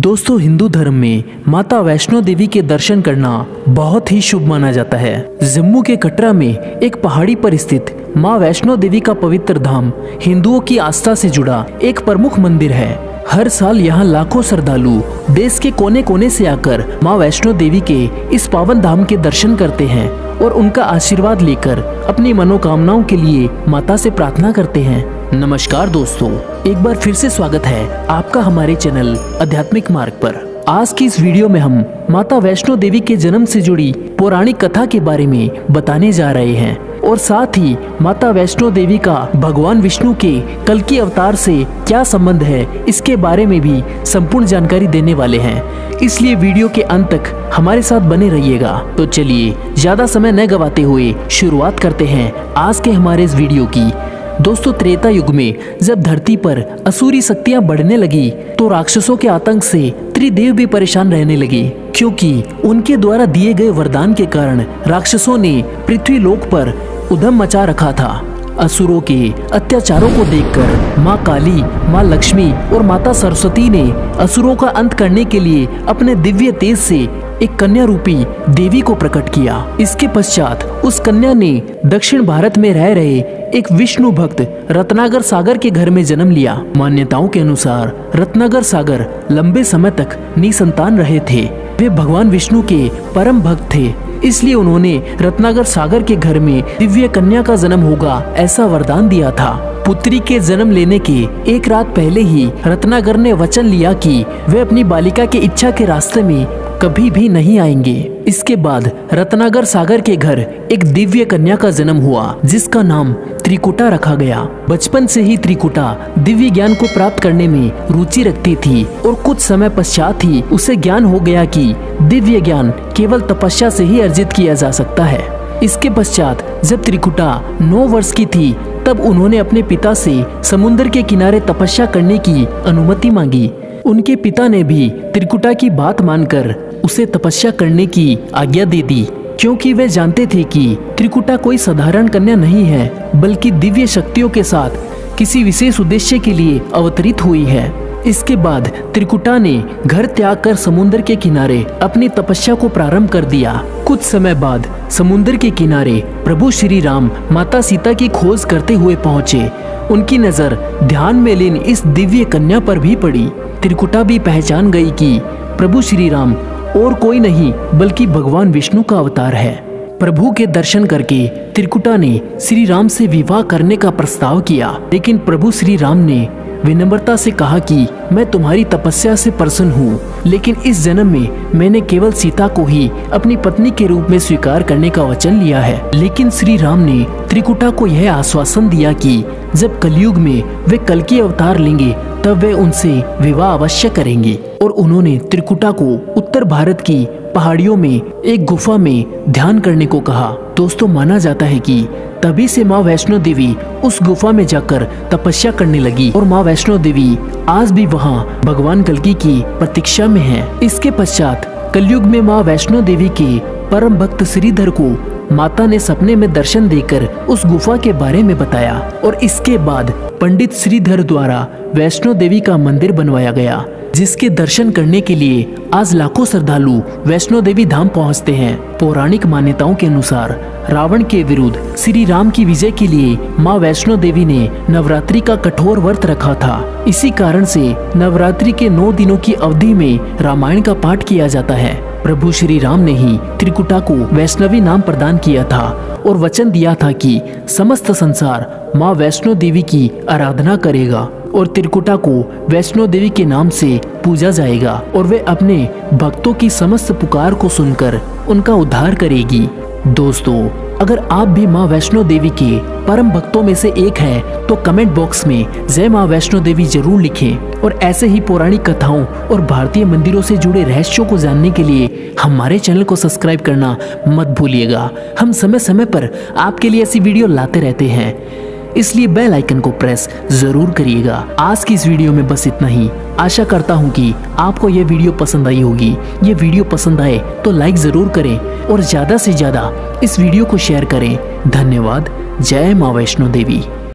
दोस्तों, हिंदू धर्म में माता वैष्णो देवी के दर्शन करना बहुत ही शुभ माना जाता है। जम्मू के कटरा में एक पहाड़ी पर स्थित माँ वैष्णो देवी का पवित्र धाम हिंदुओं की आस्था से जुड़ा एक प्रमुख मंदिर है। हर साल यहाँ लाखों श्रद्धालु देश के कोने कोने से आकर माँ वैष्णो देवी के इस पावन धाम के दर्शन करते हैं और उनका आशीर्वाद लेकर अपनी मनोकामनाओं के लिए माता से प्रार्थना करते हैं। नमस्कार दोस्तों, एक बार फिर से स्वागत है आपका हमारे चैनल आध्यात्मिक मार्ग पर। आज की इस वीडियो में हम माता वैष्णो देवी के जन्म से जुड़ी पौराणिक कथा के बारे में बताने जा रहे हैं और साथ ही माता वैष्णो देवी का भगवान विष्णु के कल्कि अवतार से क्या संबंध है, इसके बारे में भी संपूर्ण जानकारी देने वाले हैं। इसलिए वीडियो के अंत तक हमारे साथ बने रहिएगा। तो चलिए ज्यादा समय न गवाते हुए शुरुआत करते हैं आज के हमारे इस वीडियो की। दोस्तों, त्रेता युग में जब धरती पर असुरी शक्तियां बढ़ने लगी तो राक्षसों के आतंक से त्रिदेव भी परेशान रहने लगे, क्योंकि उनके द्वारा दिए गए वरदान के कारण राक्षसों ने पृथ्वी लोक पर उधम मचा रखा था। असुरों के अत्याचारों को देखकर माँ काली, माँ लक्ष्मी और माता सरस्वती ने असुरों का अंत करने के लिए अपने दिव्य तेज से एक कन्या रूपी देवी को प्रकट किया। इसके पश्चात उस कन्या ने दक्षिण भारत में रह रहे एक विष्णु भक्त रत्नाकर सागर के घर में जन्म लिया। मान्यताओं के अनुसार रत्नाकर सागर लंबे समय तक निसंतान रहे थे। वे भगवान विष्णु के परम भक्त थे, इसलिए उन्होंने रत्नाकर सागर के घर में दिव्य कन्या का जन्म होगा ऐसा वरदान दिया था। पुत्री के जन्म लेने के एक रात पहले ही रत्नाकर ने वचन लिया कि वे अपनी बालिका के इच्छा के रास्ते में कभी भी नहीं आएंगे। इसके बाद रत्नाकर सागर के घर एक दिव्य कन्या का जन्म हुआ, जिसका नाम त्रिकुटा रखा गया। बचपन से ही त्रिकुटा दिव्य ज्ञान को प्राप्त करने में रुचि रखती थी और कुछ समय पश्चात ही उसे ज्ञान हो गया कि दिव्य ज्ञान केवल तपस्या से ही अर्जित किया जा सकता है। इसके पश्चात जब त्रिकुटा 9 वर्ष की थी तब उन्होंने अपने पिता से समुद्र के किनारे तपस्या करने की अनुमति मांगी। उनके पिता ने भी त्रिकुटा की बात मानकर उसे तपस्या करने की आज्ञा दे दी, क्योंकि वे जानते थे कि त्रिकुटा कोई साधारण कन्या नहीं है, बल्कि दिव्य शक्तियों के साथ किसी विशेष उद्देश्य के लिए अवतरित हुई है। इसके बाद त्रिकुटा ने घर त्याग कर समुद्र के किनारे अपनी तपस्या को प्रारंभ कर दिया। कुछ समय बाद समुद्र के किनारे प्रभु श्री राम माता सीता की खोज करते हुए पहुँचे। उनकी नजर ध्यान में लीन इस दिव्य कन्या पर भी पड़ी। त्रिकुटा भी पहचान गई कि प्रभु श्री राम और कोई नहीं बल्कि भगवान विष्णु का अवतार है। प्रभु के दर्शन करके त्रिकुटा ने श्री राम से विवाह करने का प्रस्ताव किया, लेकिन प्रभु श्री राम ने विनम्रता से कहा कि मैं तुम्हारी तपस्या से प्रसन्न हूँ, लेकिन इस जन्म में मैंने केवल सीता को ही अपनी पत्नी के रूप में स्वीकार करने का वचन लिया है। लेकिन श्री राम ने त्रिकुटा को यह आश्वासन दिया कि जब कलयुग में वे कल्कि अवतार लेंगे तब वे उनसे विवाह अवश्य करेंगे। और उन्होंने त्रिकुटा को उत्तर भारत की पहाड़ियों में एक गुफा में ध्यान करने को कहा। दोस्तों, माना जाता है कि तभी से माँ वैष्णो देवी उस गुफा में जाकर तपस्या करने लगी और माँ वैष्णो देवी आज भी वहाँ भगवान कल्कि की प्रतीक्षा में है। इसके पश्चात कलयुग में माँ वैष्णो देवी के परम भक्त श्रीधर को माता ने सपने में दर्शन देकर उस गुफा के बारे में बताया और इसके बाद पंडित श्रीधर द्वारा वैष्णो देवी का मंदिर बनवाया गया, जिसके दर्शन करने के लिए आज लाखों श्रद्धालु वैष्णो देवी धाम पहुंचते हैं। पौराणिक मान्यताओं के अनुसार रावण के विरुद्ध श्री राम की विजय के लिए माँ वैष्णो देवी ने नवरात्रि का कठोर व्रत रखा था। इसी कारण से नवरात्रि के 9 दिनों की अवधि में रामायण का पाठ किया जाता है। प्रभु श्री राम ने ही त्रिकुटा को वैष्णवी नाम प्रदान किया था और वचन दिया था कि समस्त संसार माँ वैष्णो देवी की आराधना करेगा और त्रिकुटा को वैष्णो देवी के नाम से पूजा जाएगा और वे अपने भक्तों की समस्त पुकार को सुनकर उनका उद्धार करेगी। दोस्तों, अगर आप भी माँ वैष्णो देवी के परम भक्तों में से एक हैं, तो कमेंट बॉक्स में जय माँ वैष्णो देवी जरूर लिखें और ऐसे ही पौराणिक कथाओं और भारतीय मंदिरों से जुड़े रहस्यों को जानने के लिए हमारे चैनल को सब्सक्राइब करना मत भूलिएगा। हम समय समय पर आपके लिए ऐसी वीडियो लाते रहते हैं, इसलिए बेल आइकन को प्रेस जरूर करिएगा। आज की इस वीडियो में बस इतना ही। आशा करता हूँ कि आपको ये वीडियो पसंद आई होगी। ये वीडियो पसंद आए तो लाइक जरूर करें और ज्यादा से ज्यादा इस वीडियो को शेयर करें। धन्यवाद। जय माँ वैष्णो देवी।